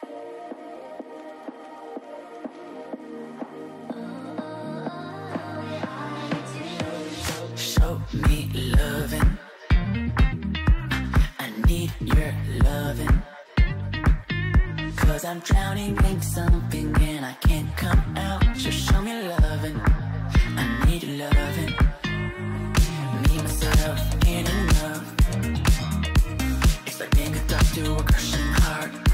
Show me loving. I need your loving. Cause I'm drowning in something and I can't come out. Just show me loving. I need your loving. Me, myself, ain't enough. It's like being a dog to a crushing heart.